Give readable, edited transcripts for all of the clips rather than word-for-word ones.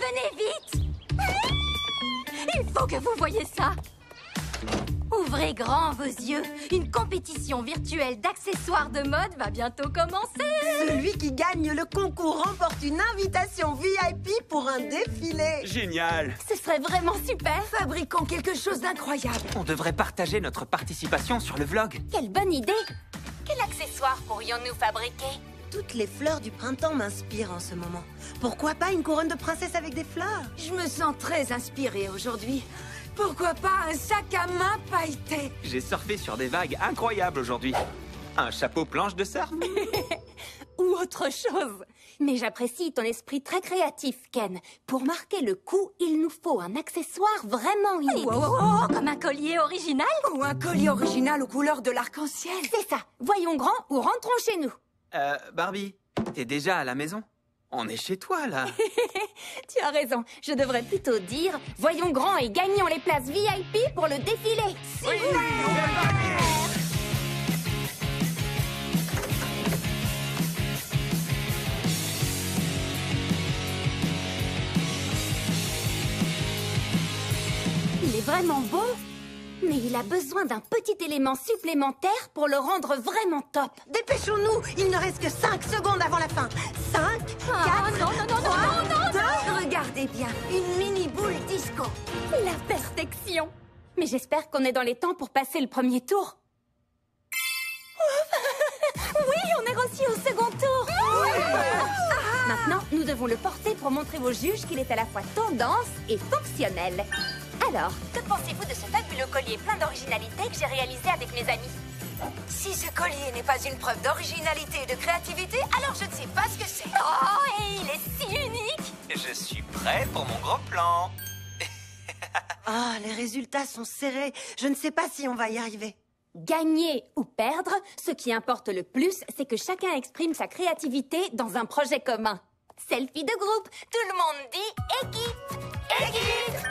Venez vite! Il faut que vous voyiez ça! Ouvrez grand vos yeux. Une compétition virtuelle d'accessoires de mode va bientôt commencer. Celui qui gagne le concours remporte une invitation VIP pour un défilé. Génial! Ce serait vraiment super. Fabriquons quelque chose d'incroyable. On devrait partager notre participation sur le vlog. Quelle bonne idée! Quel accessoire pourrions-nous fabriquer? Toutes les fleurs du printemps m'inspirent en ce moment. Pourquoi pas une couronne de princesse avec des fleurs? Je me sens très inspirée aujourd'hui. Pourquoi pas un sac à main pailleté? J'ai surfé sur des vagues incroyables aujourd'hui. Un chapeau planche de surf? Ou autre chose. Mais j'apprécie ton esprit très créatif, Ken. Pour marquer le coup, il nous faut un accessoire vraiment inédit. Wow. Comme un collier original? Ou un collier original aux couleurs de l'arc-en-ciel. C'est ça. Voyons grand ou rentrons chez nous. Barbie, t'es déjà à la maison? On est chez toi, là. Tu as raison. Je devrais plutôt dire voyons grand et gagnons les places VIP pour le défilé. Il est vraiment beau, mais il a besoin d'un petit élément supplémentaire pour le rendre vraiment top. Dépêchons-nous, il ne reste que 5 secondes avant la fin. 5, 4, non, non, non, 3, non, non, 2... Regardez bien, une mini boule disco. La perfection. Mais j'espère qu'on est dans les temps pour passer le premier tour. Oui, on est reçu au second tour. Maintenant, nous devons le porter pour montrer aux juges qu'il est à la fois tendance et fonctionnel. Alors, que pensez-vous de ce fabuleux collier plein d'originalité que j'ai réalisé avec mes amis? Si ce collier n'est pas une preuve d'originalité et de créativité, alors je ne sais pas ce que c'est. Oh, et il est si unique! Je suis prêt pour mon gros plan. Ah, les résultats sont serrés. Je ne sais pas si on va y arriver. Gagner ou perdre, ce qui importe le plus, c'est que chacun exprime sa créativité dans un projet commun. Selfie de groupe, tout le monde dit équipe! Équipe!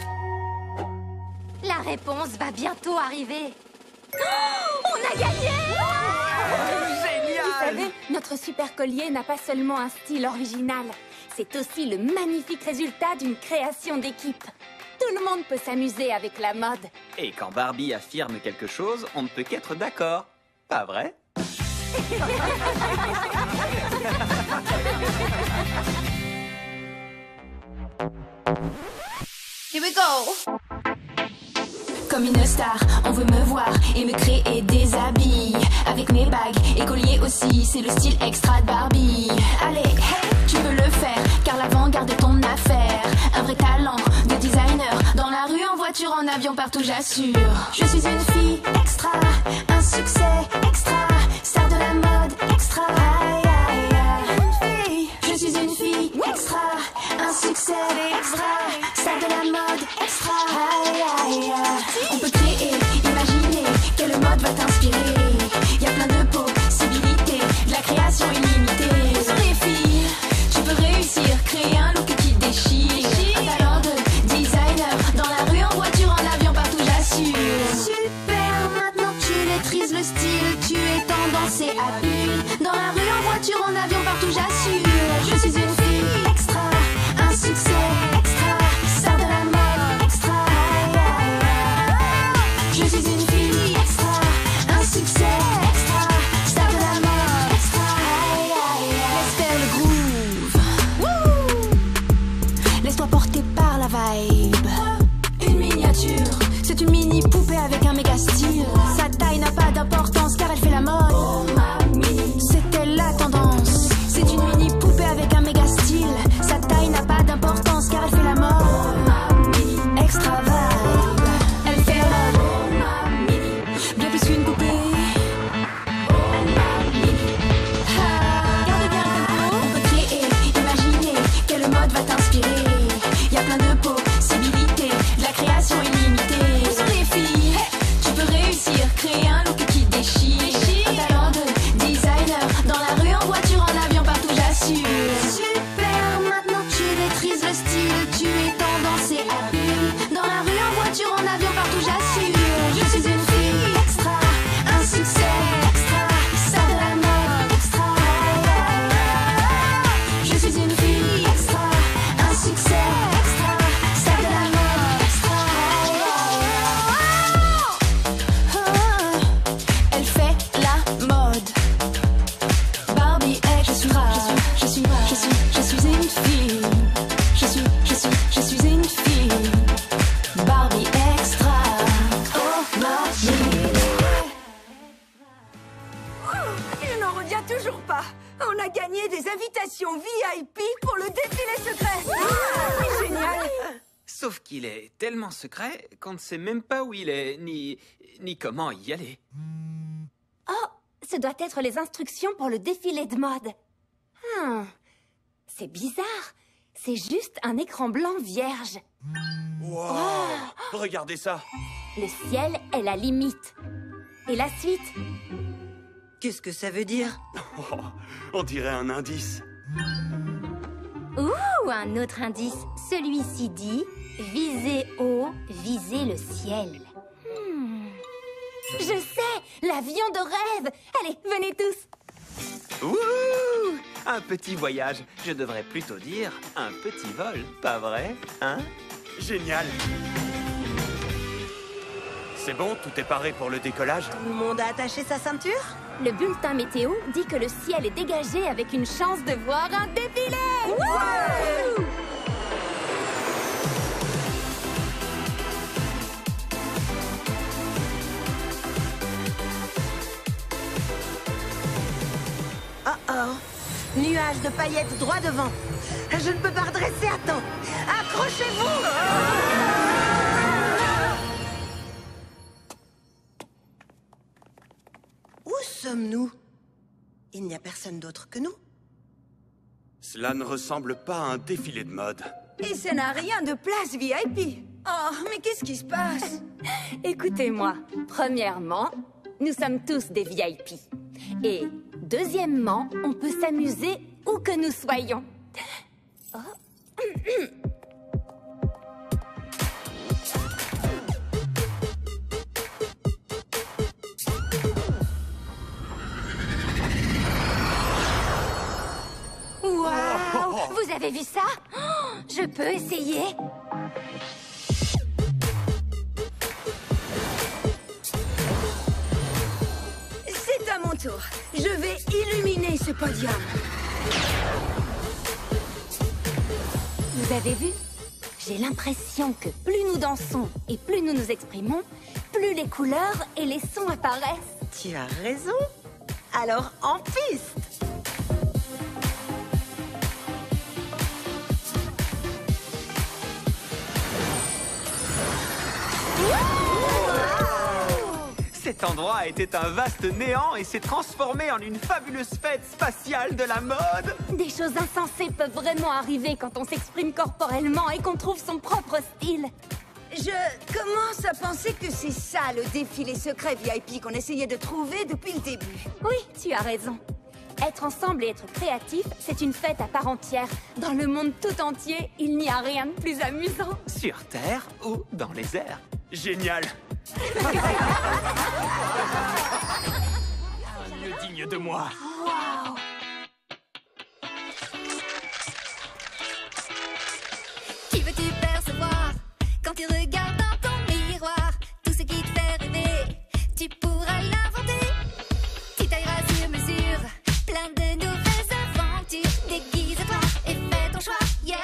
La réponse va bientôt arriver. Oh, on a gagné! Génial! Vous savez, notre super collier n'a pas seulement un style original. C'est aussi le magnifique résultat d'une création d'équipe. Tout le monde peut s'amuser avec la mode. Et quand Barbie affirme quelque chose, on ne peut qu'être d'accord. Pas vrai? Here we go! Comme une star, on veut me voir et me créer des habits. Avec mes bagues et colliers aussi, c'est le style extra de Barbie. Allez, hey, tu peux le faire, car l'avant-garde est ton affaire. Un vrai talent de designer, dans la rue, en voiture, en avion, partout j'assure. Je suis une fille extra, un succès extra, star de la mode extra. Aïe, aïe, aïe. Je suis une fille extra, un succès extra, star de la mode extra. Aïe, aïe, aïe. On peut créer, imaginer, quelle mode va t'inspirer. Y a plein de possibilités, de la création illimitée. Sans défi, tu peux réussir, créer un look qui déchire. Un talent de designer, dans la rue, en voiture, en avion, partout j'assure. Super, maintenant tu maîtrises le style, tu es tendance et habile. Dans la rue, en voiture, en avion, partout j'assure. Je suis une fille extra, un succès extra, star de la mode extra. Aïe, aïe, aïe. Je suis une fille extra, un succès extra, star de la mode extra. Aïe, aïe, aïe. Laisse faire le groove. Wouh. Laisse-toi porter par la vibe. Une miniature, c'est une mini poupée avec un méga style. Sa taille n'a pas d'importance car elle fait la mode. C'était la tendance. pas. On a gagné des invitations VIP pour le défilé secret. C'est génial. Sauf qu'il est tellement secret qu'on ne sait même pas où il est, ni comment y aller. Oh, ce doit être les instructions pour le défilé de mode. C'est bizarre. C'est juste un écran blanc vierge. Wow. Regardez ça. Le ciel est la limite. Et la suite? Qu'est-ce que ça veut dire? Oh, on dirait un indice. Ouh, un autre indice. Celui-ci dit « Visez haut, visez le ciel ». Je sais, l'avion de rêve. Allez, venez tous. Ouh! Un petit voyage. Je devrais plutôt dire un petit vol, pas vrai, hein? Génial. C'est bon, tout est paré pour le décollage? Tout le monde a attaché sa ceinture? Le bulletin météo dit que le ciel est dégagé avec une chance de voir un défilé. Wouhou! Nuage de paillettes droit devant. Je ne peux pas redresser à temps. Accrochez-vous! Où sommes-nous? Il n'y a personne d'autre que nous. Cela ne ressemble pas à un défilé de mode. Et ça n'a rien de place VIP. Oh, mais qu'est-ce qui se passe? Écoutez-moi. Premièrement, nous sommes tous des VIP. Et deuxièmement, on peut s'amuser où que nous soyons. Oh. Waouh! Vous avez vu ça? Oh, je peux essayer? C'est à mon tour. Je vais illuminer ce podium. Vous avez vu? J'ai l'impression que plus nous dansons et plus nous nous exprimons, plus les couleurs et les sons apparaissent. Tu as raison. Alors, en piste! Cet endroit était un vaste néant et s'est transformé en une fabuleuse fête spatiale de la mode. Des choses insensées peuvent vraiment arriver quand on s'exprime corporellement et qu'on trouve son propre style. Je commence à penser que c'est ça le défilé secret VIP qu'on essayait de trouver depuis le début. Oui, tu as raison. Être ensemble et être créatif, c'est une fête à part entière. Dans le monde tout entier, il n'y a rien de plus amusant. Sur Terre ou dans les airs. Génial. Un lieu digne de moi. Qui veux-tu percevoir quand tu regardes dans ton miroir? Tout ce qui te fait rêver, tu pourras l'inventer. Tu tailleras sur mesure, plein de nouvelles aventures. Déguise-toi et fais ton choix, yeah!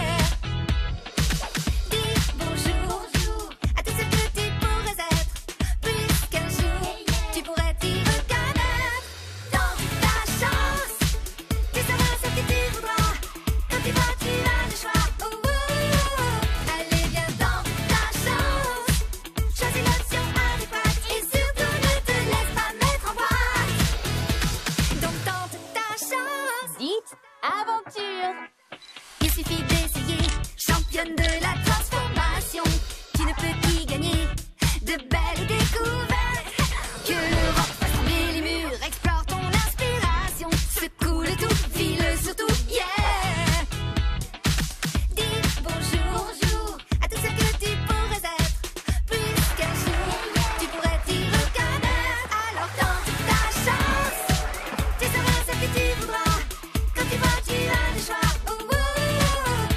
Dis bonjour à tout ce que tu pourrais être. Plus qu'un jour, tu pourrais t'y reconnaître. Dans ta chance, tu sauras ce que tu voudras. Quand tu vas, tu as le choix. Allez, viens dans ta chance. Choisis l'option adéquate et surtout ne te laisse pas mettre en boîte. Donc tente ta chance. Dites aventure. Il suffit d'essayer, championne de la transformation. Tu ne peux qu'y gagner de belles découvertes. Que le vent fasse trembler les murs, explore ton inspiration. Secoue le tout, vis-le surtout, yeah! Dis bonjour à tout ce que tu pourrais être. Plus qu'un jour, tu pourrais t'y reconnaître. Alors tente ta chance, tu sauras ce que tu voudras. Quand tu vas, tu as le choix.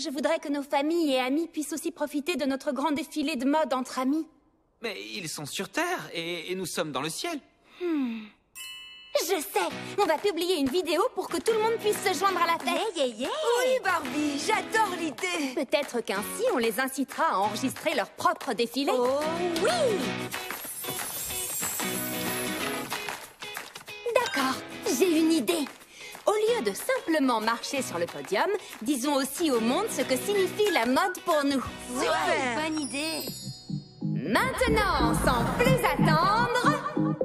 Je voudrais que nos familles et amis puissent aussi profiter de notre grand défilé de mode entre amis. Mais ils sont sur Terre et nous sommes dans le ciel. Je sais, on va publier une vidéo pour que tout le monde puisse se joindre à la fête. Oui, Barbie, j'adore l'idée. Peut-être qu'ainsi on les incitera à enregistrer leur propre défilé. Oh oui. D'accord, j'ai une idée. Au lieu de simplement marcher sur le podium, disons aussi au monde ce que signifie la mode pour nous. Super. Bonne idée. Maintenant, sans plus attendre...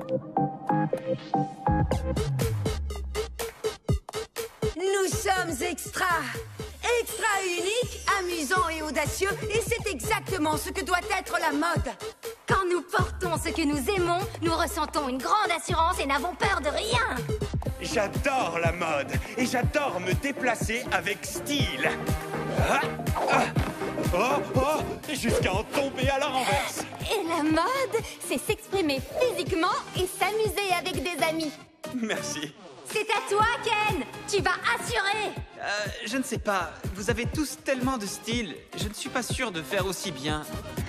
Nous sommes extra uniques, amusants et audacieux, et c'est exactement ce que doit être la mode. Quand nous portons ce que nous aimons, nous ressentons une grande assurance et n'avons peur de rien. J'adore la mode et j'adore me déplacer avec style. Ah, ah. Oh, oh, jusqu'à en tomber à la renverse. Et la mode, c'est s'exprimer physiquement et s'amuser avec des amis. Merci. C'est à toi, Ken. Tu vas assurer. Je ne sais pas, vous avez tous tellement de style. Je ne suis pas sûr de faire aussi bien.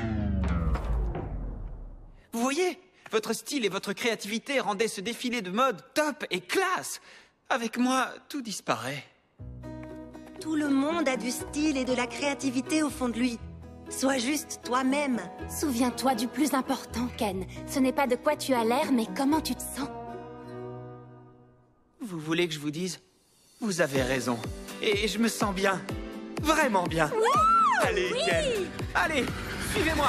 Vous voyez, votre style et votre créativité rendaient ce défilé de mode top et classe. Avec moi, tout disparaît. Tout le monde a du style et de la créativité au fond de lui. Sois juste toi-même. Souviens-toi du plus important, Ken. Ce n'est pas de quoi tu as l'air, mais comment tu te sens. Vous voulez que je vous dise? Vous avez raison. Et je me sens bien. Vraiment bien. Allez, Ken. Allez, suivez-moi.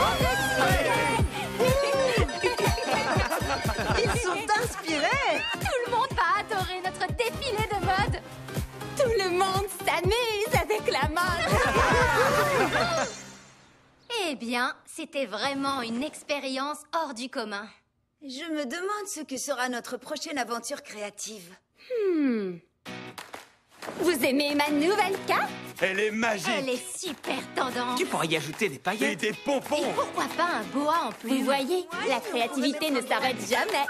Ils sont inspirés. Tout le monde va adorer notre défilé de mode. Tout le monde s'amuse avec la mode. Eh bien, c'était vraiment une expérience hors du commun. Je me demande ce que sera notre prochaine aventure créative. Vous aimez ma nouvelle cape? Elle est magique. Elle est super tendance. Tu pourrais y ajouter des Et paillettes. des pompons. Pourquoi pas un boa en plus? Vous voyez, la créativité ne s'arrête jamais.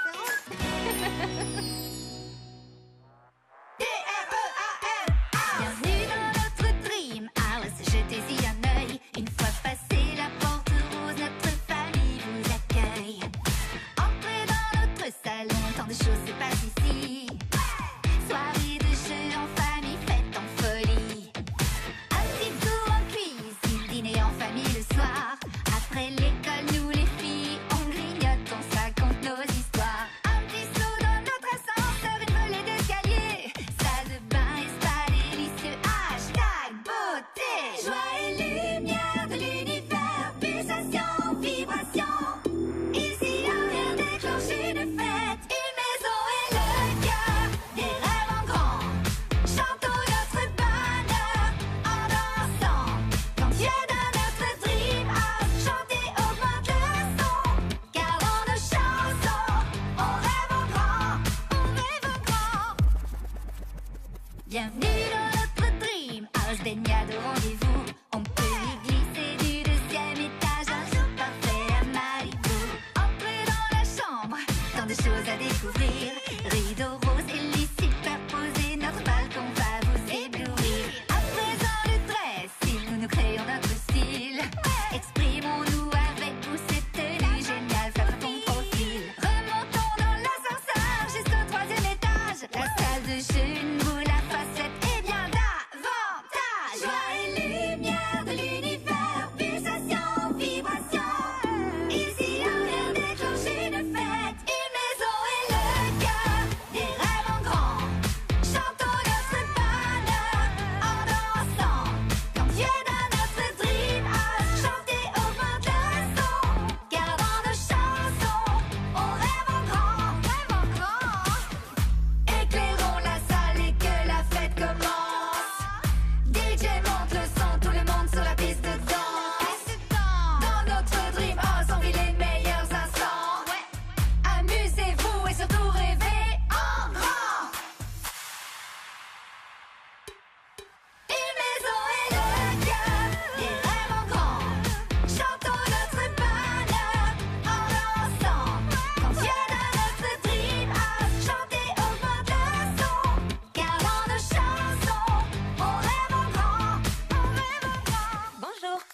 Bienvenue dans notre Dream House, jetez-y un œil. Une fois passé la porte rose, notre famille vous accueille. Entrez dans notre salon, tant de choses se passent ici. Soirée de jeux en famille, fête en folie. Un petit tour en cuisine, dîner en famille le soir. Après l'école, nous les filles, on grignote, on se raconte nos histoires. Un petit saut dans notre ascenseur, une volée d'escalier. Salle de bain et spa délicieux, hashtag beauté. Joie et lumière de l'univers, pulsation, vibration. Ici y'a rien déclenche une fête, une maison et le cœur, des rêves en grand. Chantons notre bonheur en dansant. Quand tu es dans notre dream house, chanter augmente le son. Car dans nos chansons, on rêve en grand, on rêve en grand. Bienvenue dans notre dream house, baignade au rendez-vous. On peut y glisser du deuxième étage, un jour parfait à Malibu. Entrez dans la chambre, tant de choses à découvrir. Rideaux roses et lits superposés, notre balcon va vous éblouir. À présent le dressing, nous créons notre style. Exprimons-nous avec vous cette tenue géniale, faites ton profil. Remontons dans l'ascenseur jusqu'au troisième étage. La salle de jeu, une boule à facettes et bien davantage. Joie et lumière de l'univers, pulsation, vibration. Ici y'a rien déclenche une fête, une maison et le cœur, des rêves en grand.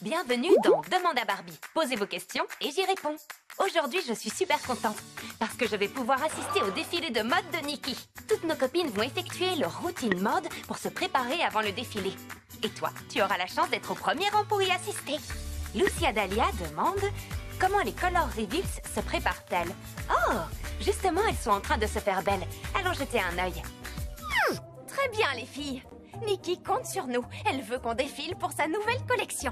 Bienvenue dans Demande à Barbie. Posez vos questions et j'y réponds. Aujourd'hui, je suis super contente parce que je vais pouvoir assister au défilé de mode de Nikki. Toutes nos copines vont effectuer leur routine mode pour se préparer avant le défilé. Et toi, tu auras la chance d'être au premier rang pour y assister. Lucia Dahlia demande comment les Color Reveals se préparent-elles. Oh, justement, elles sont en train de se faire belles. Allons jeter un œil. Très bien, les filles. Nikki compte sur nous. Elle veut qu'on défile pour sa nouvelle collection.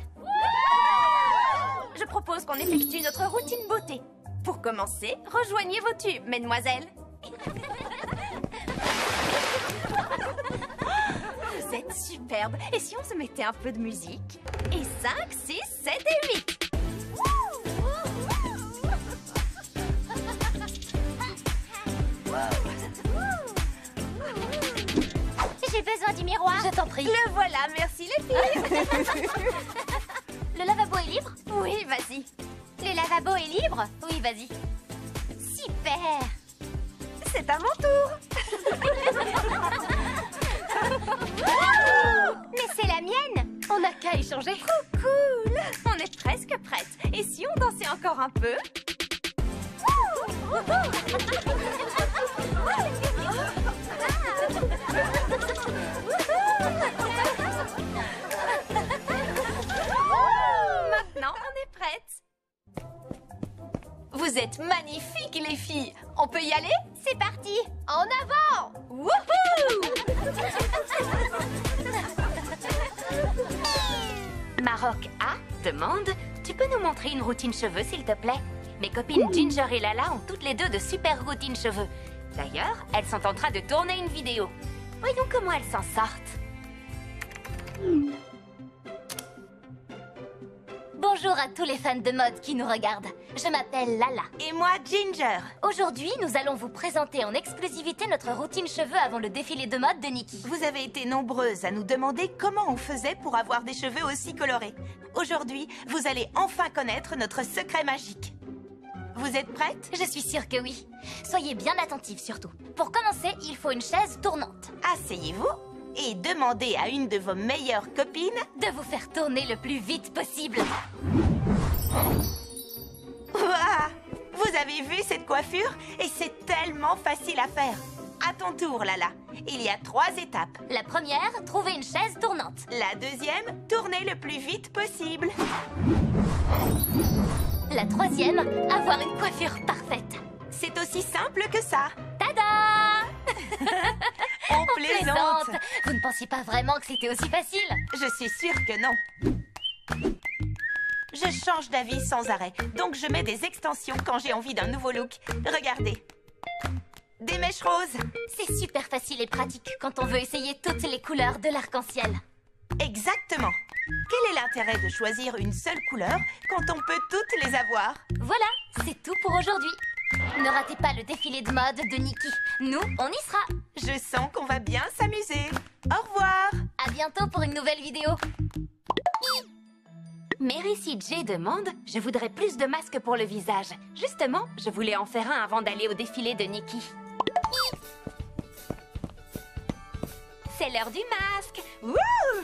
Je propose qu'on effectue notre routine beauté. Pour commencer, rejoignez vos tubes, mesdemoiselles. Vous êtes superbes. Et si on se mettait un peu de musique? Et 5, 6, 7 et 8. J'ai besoin du miroir. Je t'en prie. Le voilà, merci les filles. Le lavabo est libre? Oui, vas-y. Le lavabo est libre? Oui, vas-y. Super. C'est à mon tour. Mais c'est la mienne. On n'a qu'à échanger. Trop cool. On est presque prête. Et si on dansait encore un peu? Maintenant, on est prête. Vous êtes magnifiques, les filles. On peut y aller? C'est parti. En avant. Wouhou! Maroc A demande « Tu peux nous montrer une routine cheveux, s'il te plaît ?» Mes copines Ginger et Lala ont toutes les deux de super routines cheveux. D'ailleurs, elles sont en train de tourner une vidéo. Voyons comment elles s'en sortent. Bonjour à tous les fans de mode qui nous regardent. Je m'appelle Lala. Et moi, Ginger. Aujourd'hui, nous allons vous présenter en exclusivité notre routine cheveux avant le défilé de mode de Nikki. Vous avez été nombreuses à nous demander comment on faisait pour avoir des cheveux aussi colorés. Aujourd'hui, vous allez enfin connaître notre secret magique. Vous êtes prêtes? Je suis sûre que oui. Soyez bien attentifs surtout. Pour commencer, il faut une chaise tournante. Asseyez-vous et demandez à une de vos meilleures copines de vous faire tourner le plus vite possible. Ouah! Vous avez vu cette coiffure? Et c'est tellement facile à faire. À ton tour, Lala. Il y a 3 étapes. La première, trouver une chaise tournante. La deuxième, tourner le plus vite possible. La troisième, avoir une coiffure parfaite. C'est aussi simple que ça. Tada! On plaisante. Vous ne pensiez pas vraiment que c'était aussi facile? Je suis sûre que non. Je change d'avis sans arrêt, donc je mets des extensions quand j'ai envie d'un nouveau look. Regardez. Des mèches roses. C'est super facile et pratique quand on veut essayer toutes les couleurs de l'arc-en-ciel. Exactement. Quel est l'intérêt de choisir une seule couleur quand on peut toutes les avoir? Voilà, c'est tout pour aujourd'hui. Ne ratez pas le défilé de mode de Nikki. Nous, on y sera. Je sens qu'on va bien s'amuser. Au revoir. À bientôt pour une nouvelle vidéo. Mérici J demande « Je voudrais plus de masques pour le visage. Justement, je voulais en faire un avant d'aller au défilé de Nikki. » C'est l'heure du masque. Wouh!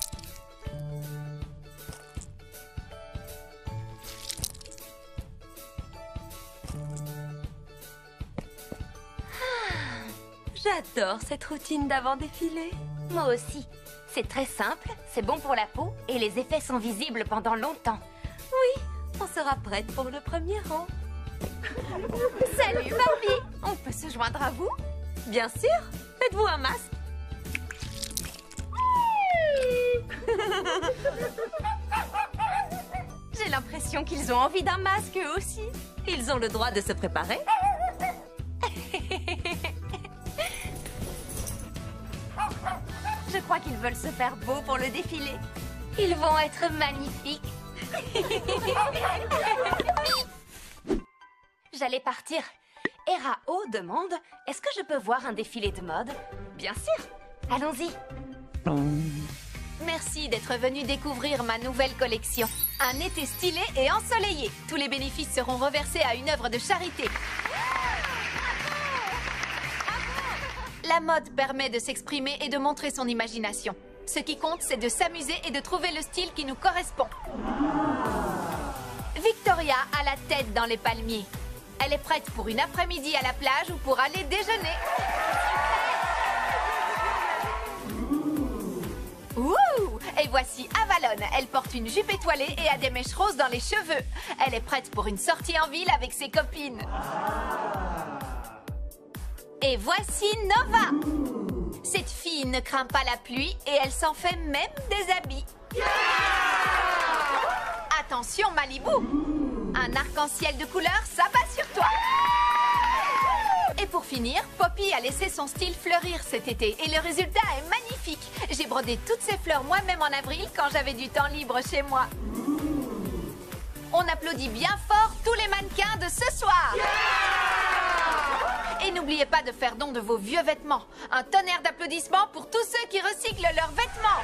J'adore cette routine d'avant-défilé. Moi aussi. C'est très simple, c'est bon pour la peau et les effets sont visibles pendant longtemps. Oui, on sera prête pour le premier rang. Salut Barbie! On peut se joindre à vous? Bien sûr! Faites-vous un masque? J'ai l'impression qu'ils ont envie d'un masque eux aussi. Ils ont le droit de se préparer. Je crois qu'ils veulent se faire beaux pour le défilé. Ils vont être magnifiques. J'allais partir. Hera O demande « Est-ce que je peux voir un défilé de mode ?» Bien sûr. Allons-y. Merci d'être venu découvrir ma nouvelle collection. Un été stylé et ensoleillé. Tous les bénéfices seront reversés à une œuvre de charité. La mode permet de s'exprimer et de montrer son imagination. Ce qui compte, c'est de s'amuser et de trouver le style qui nous correspond. Victoria a la tête dans les palmiers. Elle est prête pour une après-midi à la plage ou pour aller déjeuner. Ouh! Et voici Avalon. Elle porte une jupe étoilée et a des mèches roses dans les cheveux. Elle est prête pour une sortie en ville avec ses copines. Et voici Nova. Cette fille ne craint pas la pluie et elle s'en fait même des habits. Attention Malibu! Un arc-en-ciel de couleurs s'abat sur toi. Et pour finir, Poppy a laissé son style fleurir cet été et le résultat est magnifique. J'ai brodé toutes ces fleurs moi-même en avril quand j'avais du temps libre chez moi. On applaudit bien fort tous les mannequins de ce soir. Et n'oubliez pas de faire don de vos vieux vêtements. Un tonnerre d'applaudissements pour tous ceux qui recyclent leurs vêtements.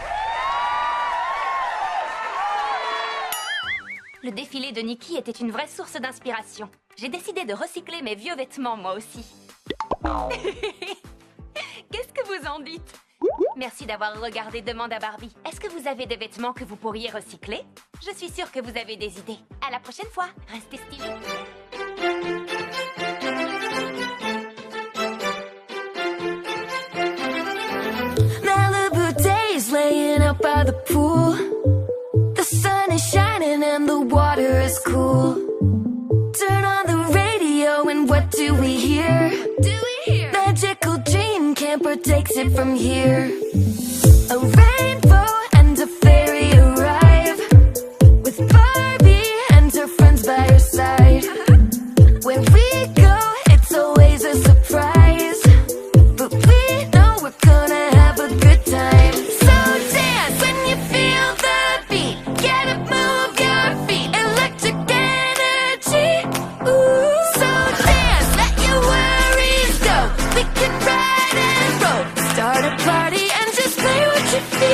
Le défilé de Nikki était une vraie source d'inspiration. J'ai décidé de recycler mes vieux vêtements, moi aussi. Qu'est-ce que vous en dites? Merci d'avoir regardé Demande à Barbie. Est-ce que vous avez des vêtements que vous pourriez recycler? Je suis sûre que vous avez des idées. À la prochaine fois. Restez stylés. Malibu days laying out by the pool. The sun is shining and the water is cool. Turn on the radio and what do we hear? Magical dream camper takes it from here. A rainbow and a fairy arrive with Barbie and her friends by her side. Where we go, it's always a surprise, but we know we're gonna have a good time. So dance when you feel the beat. Get up, move your feet. Electric energy. Ooh. So dance, let your worries go. We can ride and roll. Start a party and just play what you feel.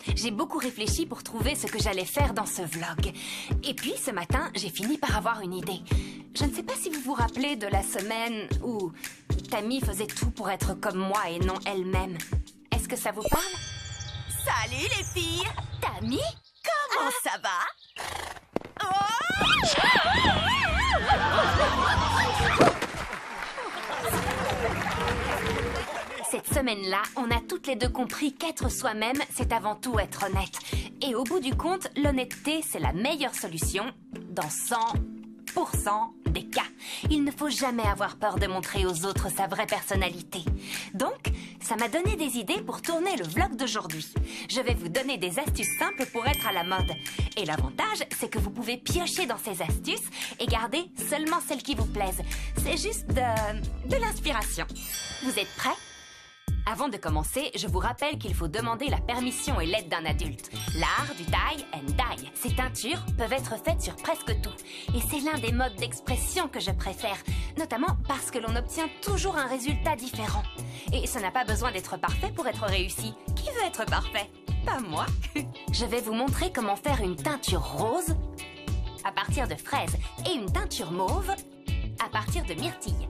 J'ai beaucoup réfléchi pour trouver ce que j'allais faire dans ce vlog. Et puis, ce matin, j'ai fini par avoir une idée. Je ne sais pas si vous vous rappelez de la semaine où Tammy faisait tout pour être comme moi et non elle-même. Est-ce que ça vous parle? Salut les filles! Tammy? Comment ça va? Cette semaine-là, on a toutes les deux compris qu'être soi-même, c'est avant tout être honnête. Et au bout du compte, l'honnêteté, c'est la meilleure solution dans 100% des cas. Il ne faut jamais avoir peur de montrer aux autres sa vraie personnalité. Donc, ça m'a donné des idées pour tourner le vlog d'aujourd'hui. Je vais vous donner des astuces simples pour être à la mode. Et l'avantage, c'est que vous pouvez piocher dans ces astuces et garder seulement celles qui vous plaisent. C'est juste de l'inspiration. Vous êtes prêts? Avant de commencer, je vous rappelle qu'il faut demander la permission et l'aide d'un adulte. L'art du tie and dye. Ces teintures peuvent être faites sur presque tout. Et c'est l'un des modes d'expression que je préfère, notamment parce que l'on obtient toujours un résultat différent. Et ça n'a pas besoin d'être parfait pour être réussi. Qui veut être parfait? Pas moi. Je vais vous montrer comment faire une teinture rose à partir de fraises et une teinture mauve à partir de myrtille.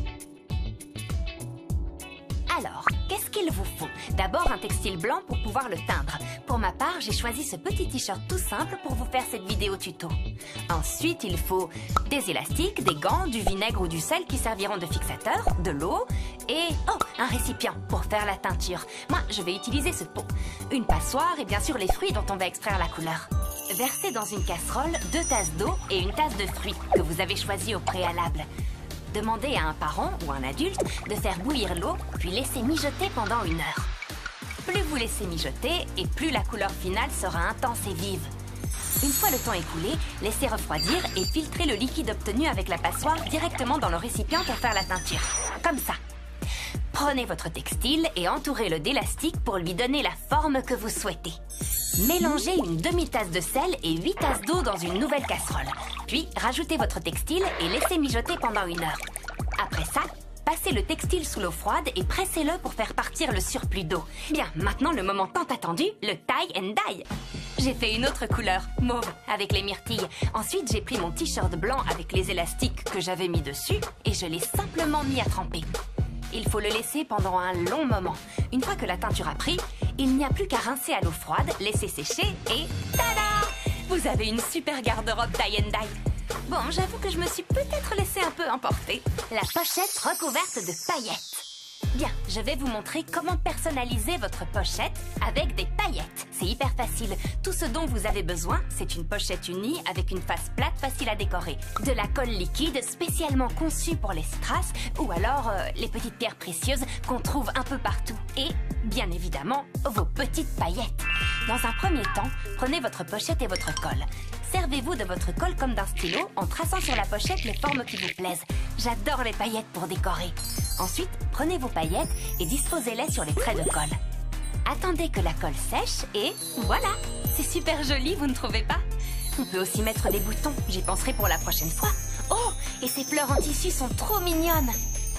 Alors, qu'est-ce qu'il vous faut? D'abord un textile blanc pour pouvoir le teindre. Pour ma part, j'ai choisi ce petit t-shirt tout simple pour vous faire cette vidéo tuto. Ensuite, il faut des élastiques, des gants, du vinaigre ou du sel qui serviront de fixateur, de l'eau et un récipient pour faire la teinture. Moi, je vais utiliser ce pot. Une passoire et bien sûr les fruits dont on va extraire la couleur. Versez dans une casserole 2 tasses d'eau et une tasse de fruits que vous avez choisi au préalable. Demandez à un parent ou un adulte de faire bouillir l'eau, puis laissez mijoter pendant 1 heure. Plus vous laissez mijoter, et plus la couleur finale sera intense et vive. Une fois le temps écoulé, laissez refroidir et filtrez le liquide obtenu avec la passoire directement dans le récipient pour faire la teinture. Comme ça. Prenez votre textile et entourez-le d'élastique pour lui donner la forme que vous souhaitez. Mélangez une demi-tasse de sel et 8 tasses d'eau dans une nouvelle casserole. Puis, rajoutez votre textile et laissez mijoter pendant 1 heure. Après ça, passez le textile sous l'eau froide et pressez-le pour faire partir le surplus d'eau. Bien, maintenant le moment tant attendu, le tie and dye. J'ai fait une autre couleur, mauve, avec les myrtilles. Ensuite, j'ai pris mon t-shirt blanc avec les élastiques que j'avais mis dessus et je l'ai simplement mis à tremper. Il faut le laisser pendant un long moment. Une fois que la teinture a pris, il n'y a plus qu'à rincer à l'eau froide, laisser sécher et tada! Vous avez une super garde-robe tie and dye. Bon, j'avoue que je me suis peut-être laissé un peu emporter. La pochette recouverte de paillettes. Bien, je vais vous montrer comment personnaliser votre pochette avec des paillettes. C'est hyper facile. Tout ce dont vous avez besoin, c'est une pochette unie avec une face plate facile à décorer, de la colle liquide spécialement conçue pour les strass ou alors les petites pierres précieuses qu'on trouve un peu partout. Et, bien évidemment, vos petites paillettes. Dans un premier temps, prenez votre pochette et votre colle. Servez-vous de votre colle comme d'un stylo en traçant sur la pochette les formes qui vous plaisent. J'adore les paillettes pour décorer. Ensuite, prenez vos paillettes et disposez-les sur les traits de colle. Attendez que la colle sèche et voilà! C'est super joli, vous ne trouvez pas? On peut aussi mettre des boutons, j'y penserai pour la prochaine fois. Oh! Et ces fleurs en tissu sont trop mignonnes!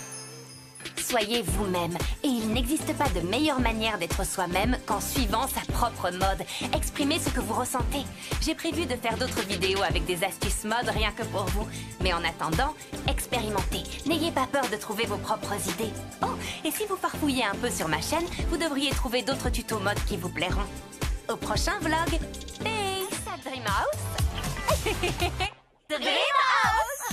Soyez vous-même, et il n'existe pas de meilleure manière d'être soi-même qu'en suivant sa propre mode. Exprimez ce que vous ressentez. J'ai prévu de faire d'autres vidéos avec des astuces mode rien que pour vous. Mais en attendant, expérimentez. N'ayez pas peur de trouver vos propres idées. Oh, et si vous farfouillez un peu sur ma chaîne, vous devriez trouver d'autres tutos mode qui vous plairont. Au prochain vlog. Peace à Dream House. Dream House.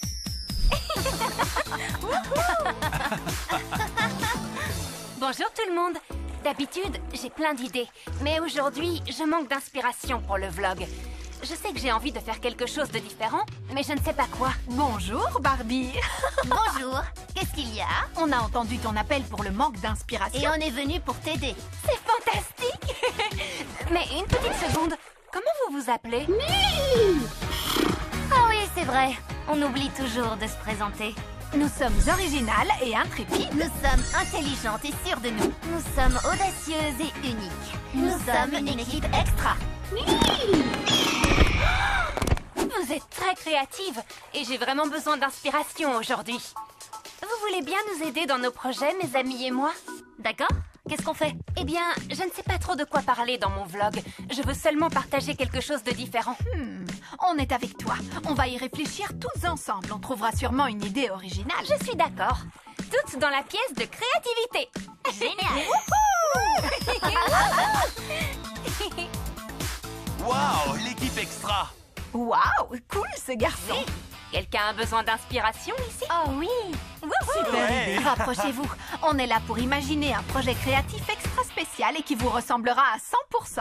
Bonjour tout le monde. D'habitude, j'ai plein d'idées. Mais aujourd'hui, je manque d'inspiration pour le vlog. Je sais que j'ai envie de faire quelque chose de différent, mais je ne sais pas quoi. Bonjour Barbie. Bonjour. Qu'est-ce qu'il y a? On a entendu ton appel pour le manque d'inspiration. Et on est venu pour t'aider. C'est fantastique. Mais une petite seconde. Comment vous vous appelez? Ah oui, c'est vrai. On oublie toujours de se présenter. Nous sommes originales et intrépides. Nous sommes intelligentes et sûres de nous. Nous sommes audacieuses et uniques. Nous sommes une équipe extra. Vous êtes très créative et j'ai vraiment besoin d'inspiration aujourd'hui. Vous voulez bien nous aider dans nos projets, mes amis et moi? D'accord. qu'est-ce qu'on fait? Eh bien, je ne sais pas trop de quoi parler dans mon vlog. Je veux seulement partager quelque chose de différent. On est avec toi. On va y réfléchir tous ensemble. On trouvera sûrement une idée originale. Je suis d'accord. Toutes dans la pièce de créativité. Génial. Waouh, l'équipe extra! Waouh, cool ce garçon. Quelqu'un a besoin d'inspiration ici? Oh oui. Super Ouais. idée. Rapprochez-vous. On est là pour imaginer un projet créatif extra spécial et qui vous ressemblera à 100%.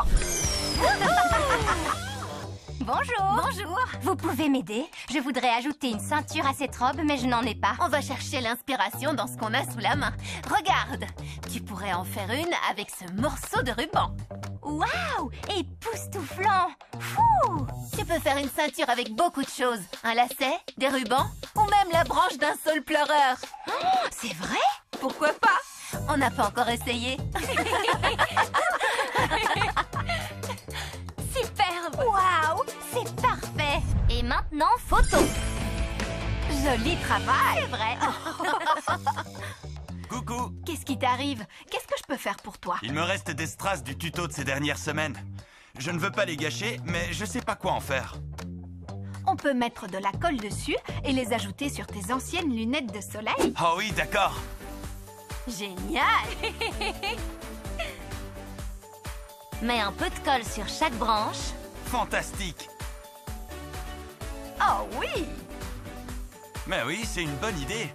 Bonjour. Bonjour. Vous pouvez m'aider? Je voudrais ajouter une ceinture à cette robe, mais je n'en ai pas. On va chercher l'inspiration dans ce qu'on a sous la main. Regarde, tu pourrais en faire une avec ce morceau de ruban. Waouh! Époustouflant! Fou! Tu peux faire une ceinture avec beaucoup de choses. Un lacet, des rubans, ou même la branche d'un saule pleureur. Oh, c'est vrai? Pourquoi pas? On n'a pas encore essayé. Superbe! Waouh! C'est parfait! Et maintenant, photo! Joli travail. C'est vrai! Coucou! Qu'est-ce qui t'arrive? Qu'est-ce que je peux faire pour toi? Il me reste des strass du tuto de ces dernières semaines. Je ne veux pas les gâcher, mais je sais pas quoi en faire. On peut mettre de la colle dessus et les ajouter sur tes anciennes lunettes de soleil. Oh oui, d'accord. Génial! Mets un peu de colle sur chaque branche. Fantastique. Oh oui! Mais oui, c'est une bonne idée.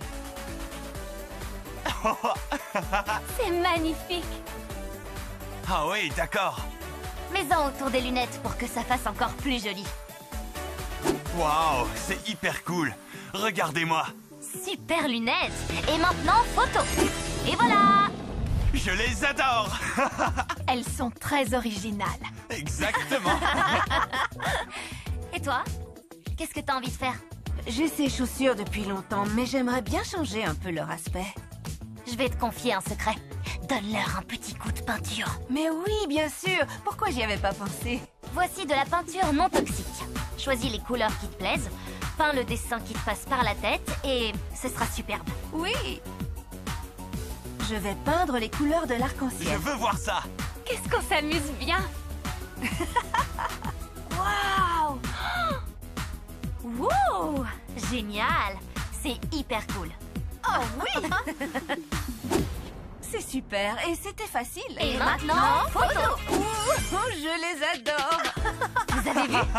C'est magnifique! Ah oui, d'accord. Mets-en autour des lunettes pour que ça fasse encore plus joli. Waouh, c'est hyper cool. Regardez-moi. Super lunettes! Et maintenant, photo! Et voilà! Je les adore. Elles sont très originales. Exactement. Et toi? Qu'est-ce que t'as envie de faire? J'ai ces chaussures depuis longtemps, mais j'aimerais bien changer un peu leur aspect. Je vais te confier un secret. Donne-leur un petit coup de peinture. Mais oui, bien sûr. Pourquoi j'y avais pas pensé? Voici de la peinture non toxique. Choisis les couleurs qui te plaisent, peins le dessin qui te passe par la tête et ce sera superbe. Oui. Je vais peindre les couleurs de Je l'arc-en-ciel. veux voir ça. Qu'est-ce qu'on s'amuse bien! Waouh! Wow! Génial! C'est hyper cool. Oh oui! C'est super et c'était facile. Et maintenant, photo! Oh, je les adore. Vous avez vu?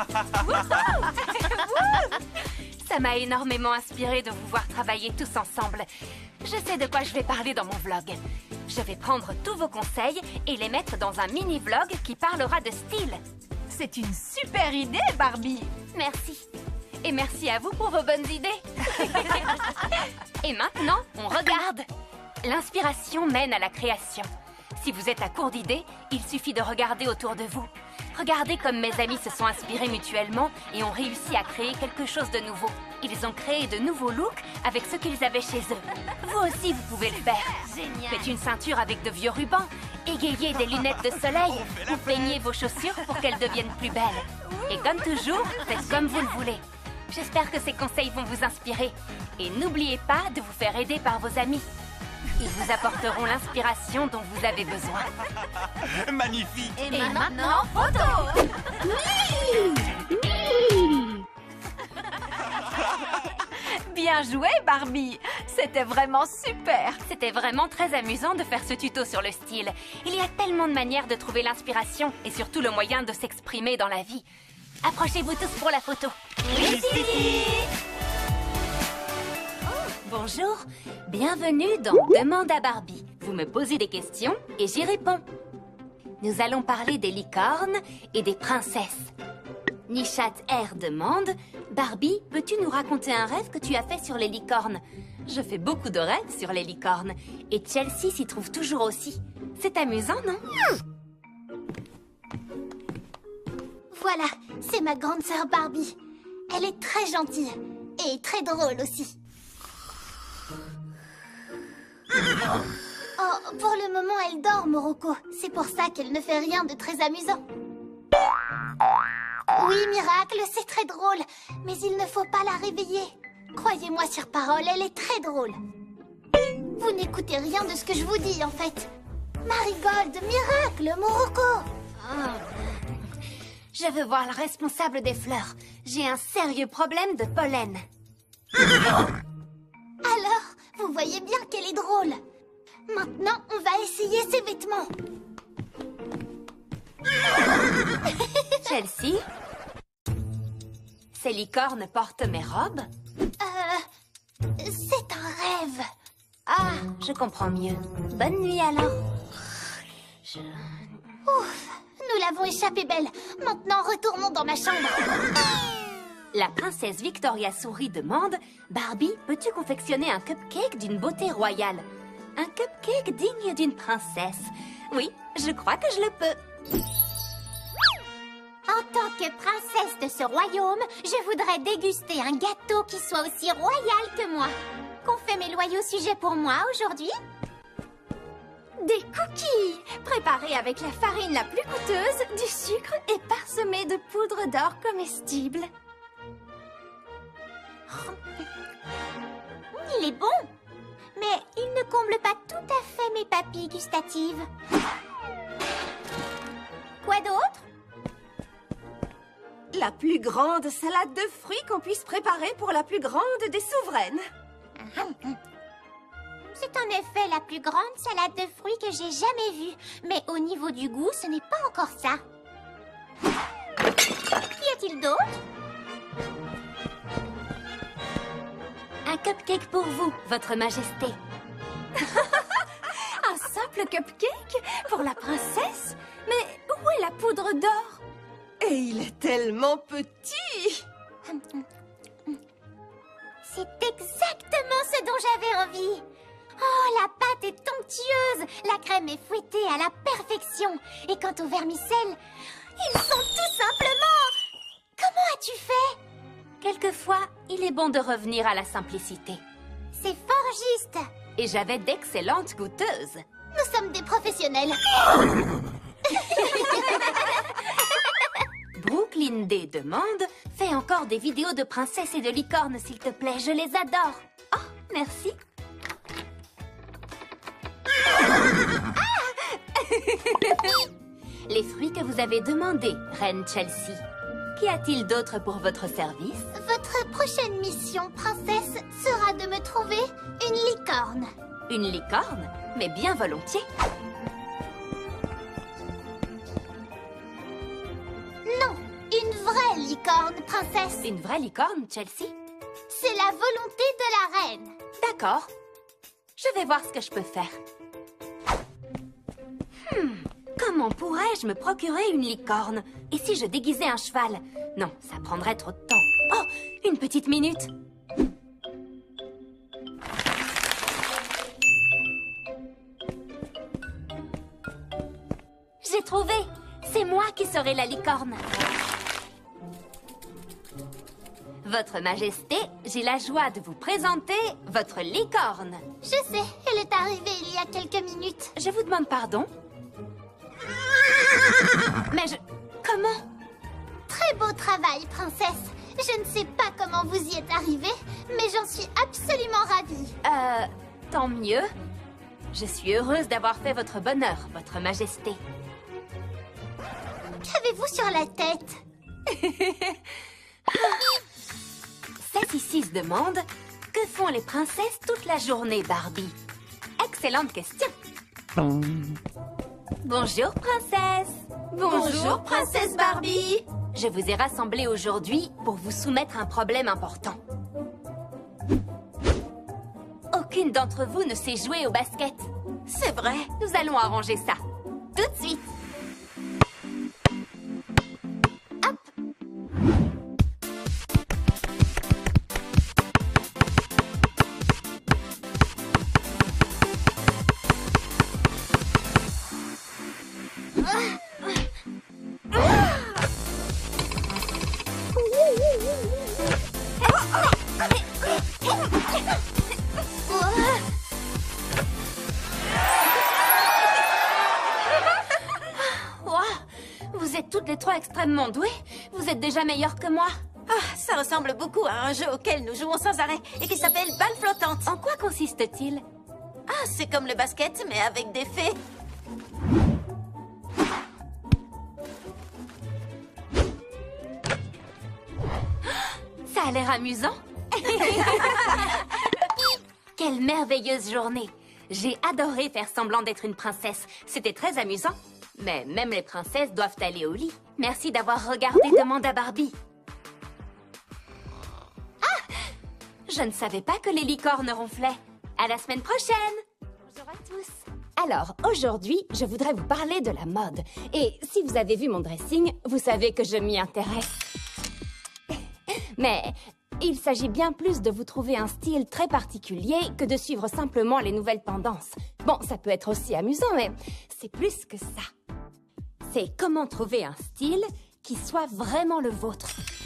Ça m'a énormément inspiré de vous voir travailler tous ensemble. Je sais de quoi je vais parler dans mon vlog. Je vais prendre tous vos conseils et les mettre dans un mini-vlog qui parlera de style. C'est une super idée, Barbie. Merci. Et merci à vous pour vos bonnes idées. Et maintenant, on regarde. L'inspiration mène à la création. Si vous êtes à court d'idées, il suffit de regarder autour de vous. Regardez comme mes amis se sont inspirés mutuellement et ont réussi à créer quelque chose de nouveau. Ils ont créé de nouveaux looks avec ce qu'ils avaient chez eux. Vous aussi, vous pouvez le faire. Génial! Faites une ceinture avec de vieux rubans, égayez des lunettes de soleil ou peignez vos chaussures pour qu'elles deviennent plus belles. Et comme toujours, faites comme vous le voulez. J'espère que ces conseils vont vous inspirer. Et n'oubliez pas de vous faire aider par vos amis. Ils vous apporteront l'inspiration dont vous avez besoin. Magnifique. Et maintenant, photo! Bien joué, Barbie. C'était vraiment super. C'était vraiment très amusant de faire ce tuto sur le style. Il y a tellement de manières de trouver l'inspiration et surtout le moyen de s'exprimer dans la vie. Approchez-vous tous pour la photo. Bonjour, bienvenue dans Demande à Barbie. Vous me posez des questions et j'y réponds. Nous allons parler des licornes et des princesses. Nishat R demande « Barbie, peux-tu nous raconter un rêve que tu as fait sur les licornes ?» Je fais beaucoup de rêves sur les licornes et Chelsea s'y trouve toujours aussi. C'est amusant, non? Voilà, c'est ma grande sœur Barbie. Elle est très gentille et très drôle aussi. Oh, pour le moment, elle dort, Morocco. C'est pour ça qu'elle ne fait rien de très amusant. Oui, Miracle, c'est très drôle, mais il ne faut pas la réveiller. Croyez-moi sur parole, elle est très drôle. Vous n'écoutez rien de ce que je vous dis, en fait. Marigold, miracle, Morocco. Je veux voir le responsable des fleurs. J'ai un sérieux problème de pollen. Alors, vous voyez bien qu'elle est drôle. Maintenant, on va essayer ses vêtements. Chelsea, ces licornes portent mes robes? C'est un rêve. Ah, je comprends mieux. Bonne nuit alors. Ouf, nous l'avons échappé belle. Maintenant, retournons dans ma chambre. La princesse Victoria Souris demande: Barbie, peux-tu confectionner un cupcake d'une beauté royale? Un cupcake digne d'une princesse. Oui, je crois que je le peux. En tant que princesse de ce royaume, je voudrais déguster un gâteau qui soit aussi royal que moi. Qu'ont fait mes loyaux sujets pour moi aujourd'hui? Des cookies préparés avec la farine la plus coûteuse, du sucre et parsemés de poudre d'or comestible. Il est bon, mais il ne comble pas tout à fait mes papilles gustatives. Quoi d'autre? La plus grande salade de fruits qu'on puisse préparer pour la plus grande des souveraines. C'est en effet la plus grande salade de fruits que j'ai jamais vue. Mais au niveau du goût, ce n'est pas encore ça. Qu'y a-t-il d'autre? Un cupcake pour vous, votre majesté. Un simple cupcake pour la princesse? Mais où est la poudre d'or? Et il est tellement petit! C'est exactement ce dont j'avais envie. Oh, la pâte est onctueuse, la crème est fouettée à la perfection. Et quant au vermicelle, ils sont tout simplement... Comment as-tu fait? Quelquefois, il est bon de revenir à la simplicité. C'est fort juste. Et j'avais d'excellentes goûteuses. Nous sommes des professionnels. Brooklyn D demande: fais encore des vidéos de princesses et de licornes, s'il te plaît, je les adore. Oh, merci. Les fruits que vous avez demandés, Reine Chelsea. Qu'y a-t-il d'autre pour votre service? Votre prochaine mission, princesse, sera de me trouver une licorne. Une licorne? Mais bien volontiers. Non, une vraie licorne, princesse. Une vraie licorne, Chelsea? C'est la volonté de la reine. D'accord. Je vais voir ce que je peux faire. Comment pourrais-je me procurer une licorne? Et si je déguisais un cheval? Non, ça prendrait trop de temps. Oh, une petite minute. J'ai trouvé. C'est moi qui serai la licorne. Votre Majesté, j'ai la joie de vous présenter votre licorne. Je sais, elle est arrivée il y a quelques minutes. Je vous demande pardon. Mais comment? Très beau travail, princesse. Je ne sais pas comment vous y êtes arrivée, mais j'en suis absolument ravie. Tant mieux. Je suis heureuse d'avoir fait votre bonheur, votre Majesté. Qu'avez-vous sur la tête? Sassy6 demande: que font les princesses toute la journée, Barbie? Excellente question. Bonjour, princesse. Bonjour, princesse Barbie. Je vous ai rassemblés aujourd'hui pour vous soumettre un problème important. Aucune d'entre vous ne sait jouer au basket. C'est vrai. Nous allons arranger ça. Tout de suite. Hop. Vous êtes toutes les trois extrêmement douées. Vous êtes déjà meilleures que moi. Ah, ça ressemble beaucoup à un jeu auquel nous jouons sans arrêt et qui s'appelle Balle flottante. En quoi consiste-t-il? Ah, c'est comme le basket, mais avec des fées. a l'air amusant. Quelle merveilleuse journée. J'ai adoré faire semblant d'être une princesse. C'était très amusant. Mais même les princesses doivent aller au lit. Merci d'avoir regardé Demande à Barbie. Ah! Je ne savais pas que les licornes ronflaient. À la semaine prochaine! Bonjour à tous. Alors, aujourd'hui, je voudrais vous parler de la mode. Et si vous avez vu mon dressing, vous savez que je m'y intéresse. Mais il s'agit bien plus de vous trouver un style très particulier que de suivre simplement les nouvelles tendances. Bon, ça peut être aussi amusant, mais c'est plus que ça. C'est comment trouver un style qui soit vraiment le vôtre.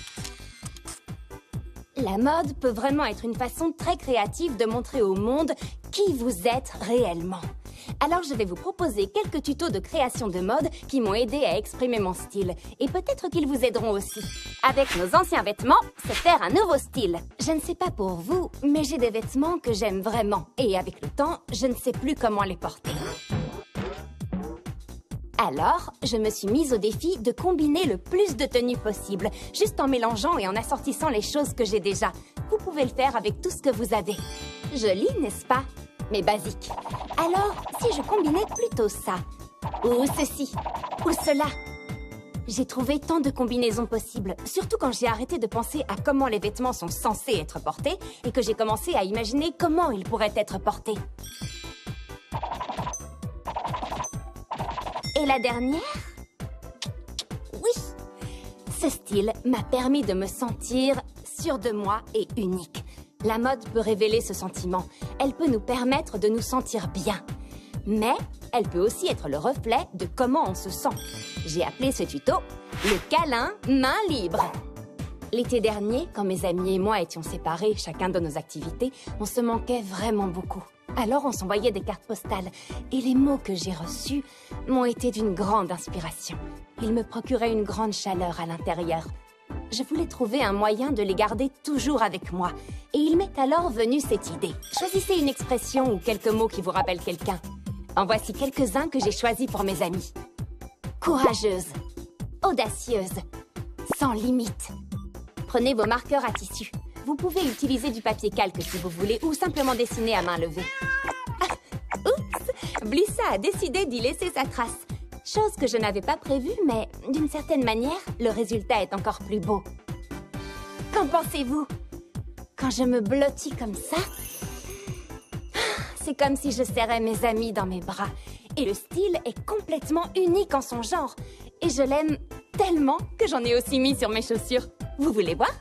La mode peut vraiment être une façon très créative de montrer au monde qui vous êtes réellement. Alors je vais vous proposer quelques tutos de création de mode qui m'ont aidé à exprimer mon style. Et peut-être qu'ils vous aideront aussi. Avec nos anciens vêtements, c'est faire un nouveau style. Je ne sais pas pour vous, mais j'ai des vêtements que j'aime vraiment. Et avec le temps, je ne sais plus comment les porter. Alors, je me suis mise au défi de combiner le plus de tenues possible, juste en mélangeant et en assortissant les choses que j'ai déjà. Vous pouvez le faire avec tout ce que vous avez. Joli, n'est-ce pas? Mais basique. Alors, si je combinais plutôt ça, ou ceci, ou cela. J'ai trouvé tant de combinaisons possibles, surtout quand j'ai arrêté de penser à comment les vêtements sont censés être portés et que j'ai commencé à imaginer comment ils pourraient être portés. Et la dernière? Oui! Ce style m'a permis de me sentir sûre de moi et unique. La mode peut révéler ce sentiment. Elle peut nous permettre de nous sentir bien. Mais elle peut aussi être le reflet de comment on se sent. J'ai appelé ce tuto « Le câlin main libre ». L'été dernier, quand mes amis et moi étions séparés, chacun de nos activités, on se manquait vraiment beaucoup. Alors on s'envoyait des cartes postales. Et les mots que j'ai reçus m'ont été d'une grande inspiration. Ils me procuraient une grande chaleur à l'intérieur. Je voulais trouver un moyen de les garder toujours avec moi. Et il m'est alors venu cette idée. Choisissez une expression ou quelques mots qui vous rappellent quelqu'un. En voici quelques-uns que j'ai choisis pour mes amis. Courageuse, audacieuse, sans limite. Prenez vos marqueurs à tissu. Vous pouvez utiliser du papier calque si vous voulez ou simplement dessiner à main levée. Ah, oups! Blissa a décidé d'y laisser sa trace. Chose que je n'avais pas prévue, mais d'une certaine manière, le résultat est encore plus beau. Qu'en pensez-vous? Quand je me blottis comme ça, c'est comme si je serrais mes amis dans mes bras. Et le style est complètement unique en son genre. Et je l'aime tellement que j'en ai aussi mis sur mes chaussures. Vous voulez voir?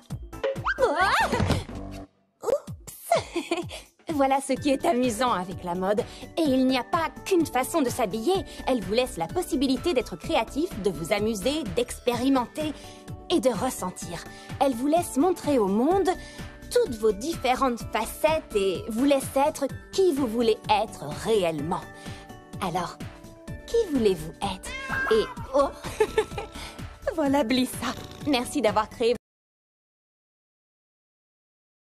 Oups! Voilà ce qui est amusant avec la mode. Et il n'y a pas qu'une façon de s'habiller. Elle vous laisse la possibilité d'être créatif, de vous amuser, d'expérimenter et de ressentir. Elle vous laisse montrer au monde toutes vos différentes facettes et vous laisse être qui vous voulez être réellement. Alors, qui voulez-vous être? Et oh, voilà Blissa. Merci d'avoir créé